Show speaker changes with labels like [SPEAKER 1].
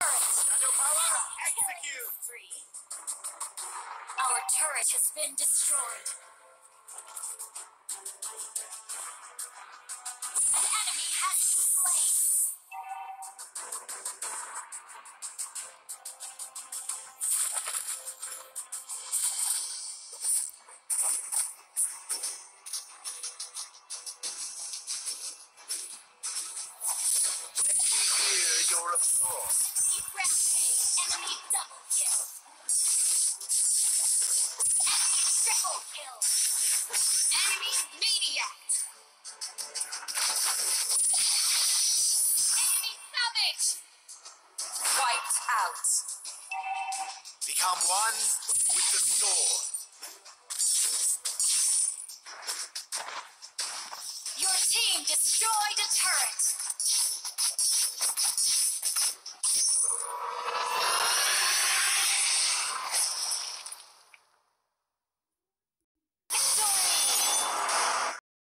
[SPEAKER 1] Shadow power, execute!
[SPEAKER 2] Free. Our turret has been destroyed. An enemy has been slain.
[SPEAKER 1] Let me hear your applause.
[SPEAKER 2] Enemy rampage. Enemy double kill. Enemy triple kill. Enemy maniac. Enemy savage. Wiped out.
[SPEAKER 1] Become one with the sword.
[SPEAKER 2] Your team destroyed a turret.